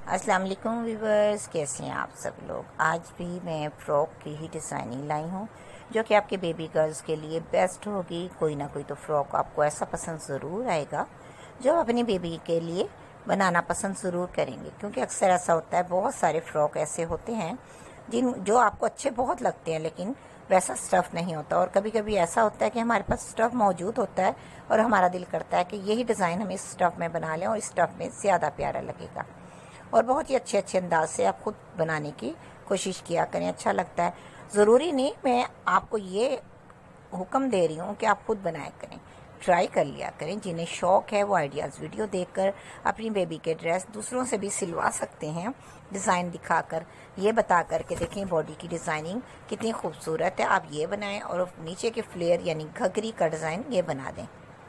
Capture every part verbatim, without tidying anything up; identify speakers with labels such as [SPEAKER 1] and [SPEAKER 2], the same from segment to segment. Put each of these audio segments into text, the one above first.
[SPEAKER 1] अस्सलाम वालेकुम व्यूवर्स, कैसे हैं आप सब लोग। आज भी मैं फ़्रॉक की ही डिज़ाइनिंग लाई हूँ जो कि आपके बेबी गर्ल्स के लिए बेस्ट होगी। कोई ना कोई तो फ़्रॉक आपको ऐसा पसंद ज़रूर आएगा जो अपनी बेबी के लिए बनाना पसंद ज़रूर करेंगे, क्योंकि अक्सर ऐसा होता है बहुत सारे फ़्रॉक ऐसे होते हैं जिन जो आपको अच्छे बहुत लगते हैं लेकिन वैसा स्टफ़ नहीं होता। और कभी कभी ऐसा होता है कि हमारे पास स्टफ़ मौजूद होता है और हमारा दिल करता है कि यही डिज़ाइन हम इस स्टफ़ में बना लें और इस स्टफ़ में ज़्यादा प्यारा लगेगा और बहुत ही अच्छे अच्छे अंदाज से आप खुद बनाने की कोशिश किया करें, अच्छा लगता है। ज़रूरी नहीं मैं आपको ये हुक्म दे रही हूँ कि आप खुद बनाया करें, ट्राई कर लिया करें। जिन्हें शौक़ है वो आइडियाज़ वीडियो देखकर अपनी बेबी के ड्रेस दूसरों से भी सिलवा सकते हैं, डिज़ाइन दिखाकर ये बता कर के देखें बॉडी की डिज़ाइनिंग कितनी खूबसूरत है। आप ये बनाएं और नीचे के फ्लेयर यानी घघरी का डिज़ाइन ये बना दें।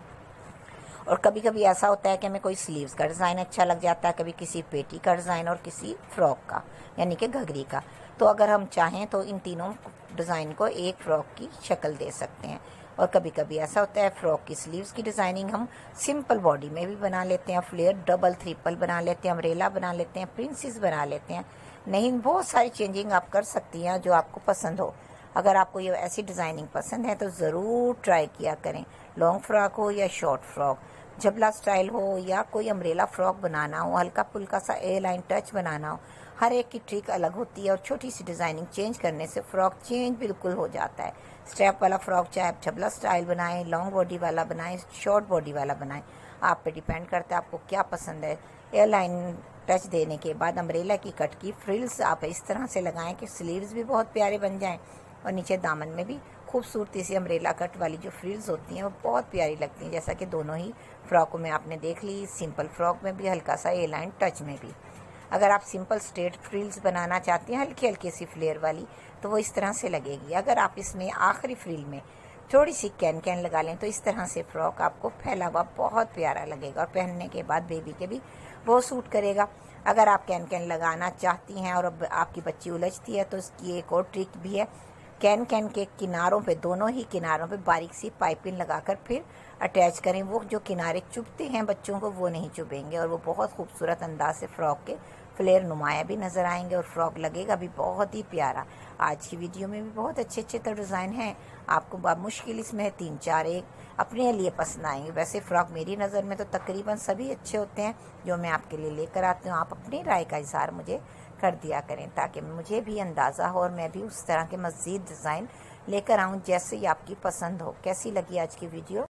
[SPEAKER 1] और कभी कभी ऐसा होता है कि हमें कोई स्लीव्स का डिज़ाइन अच्छा लग जाता है, कभी किसी पेटी का डिज़ाइन और किसी फ्रॉक का यानी कि घघरी का। तो अगर हम चाहें तो इन तीनों डिज़ाइन को एक फ़्रॉक की शक्ल दे सकते हैं। और कभी कभी ऐसा होता है फ़्रॉक की स्लीव्स की डिज़ाइनिंग हम सिंपल बॉडी में भी बना लेते हैं, फ्लेयर डबल ट्रिपल बना लेते हैं, अम्ब्रेला बना लेते हैं, प्रिंसेस बना लेते हैं। नहीं, बहुत सारी चेंजिंग आप कर सकती हैं जो आपको पसंद हो। अगर आपको ये ऐसी डिज़ाइनिंग पसंद है तो ज़रूर ट्राई किया करें। लॉन्ग फ्रॉक हो या शॉर्ट फ्रॉक, झबला स्टाइल हो या कोई अम्ब्रेला फ्रॉक बनाना हो, हल्का फुल्का सा ए लाइन टच बनाना हो, हर एक की ट्रिक अलग होती है और छोटी सी डिज़ाइनिंग चेंज करने से फ्रॉक चेंज बिल्कुल हो जाता है। स्टेप वाला फ्रॉक चाहे आप झबला स्टाइल बनाएं, लॉन्ग बॉडी वाला बनाएं, शॉर्ट बॉडी वाला बनाएं, आप पे डिपेंड करता है आपको क्या पसंद है। ए लाइन टच देने के बाद अम्ब्रेला की कट की फ्रिल्स आप इस तरह से लगाएं कि स्लीव्स भी बहुत प्यारे बन जाएं और नीचे दामन में भी खूबसूरती सी अम्ब्रेला कट वाली जो फ्रिल्स होती हैं वो बहुत प्यारी लगती हैं, जैसा कि दोनों ही फ्रॉकों में आपने देख ली। सिंपल फ्रॉक में भी हल्का सा ए लाइन टच में भी। अगर आप सिंपल स्ट्रेट फ्रिल्स बनाना चाहती हैं हल्की हल्की सी फ्लेयर वाली तो वो इस तरह से लगेगी। अगर आप इसमें आखिरी फ्रिल में थोड़ी सी कैन कैन लगा लें तो इस तरह से फ्रॉक आपको फैला हुआ बहुत प्यारा लगेगा और पहनने के बाद बेबी के भी बहुत सूट करेगा। अगर आप कैन कैन लगाना चाहती हैं और अब आपकी बच्ची उलझती है तो इसकी एक और ट्रिक भी है। कैन कैन के किनारों पे, दोनों ही किनारों पे बारीक सी पाइपिंग लगाकर फिर अटैच करें। वो जो किनारे चुभते हैं बच्चों को वो नहीं चुभेंगे और वो बहुत खूबसूरत अंदाज से फ्रॉक के फ्लेयर नुमाया भी नज़र आएंगे और फ्रॉक लगेगा भी बहुत ही प्यारा। आज की वीडियो में भी बहुत अच्छे अच्छे तो डिज़ाइन हैं, आपको बहुत मुश्किल इसमें तीन चार एक अपने लिए पसंद आएंगे। वैसे फ़्रॉक मेरी नज़र में तो तकरीबन सभी अच्छे होते हैं जो मैं आपके लिए लेकर आती हूँ। आप अपनी राय का इज़हार मुझे कर दिया करें ताकि मुझे भी अंदाज़ा हो और मैं भी उस तरह के मज़ीद डिज़ाइन लेकर आऊँ जैसे ही आपकी पसंद हो। कैसी लगी आज की वीडियो?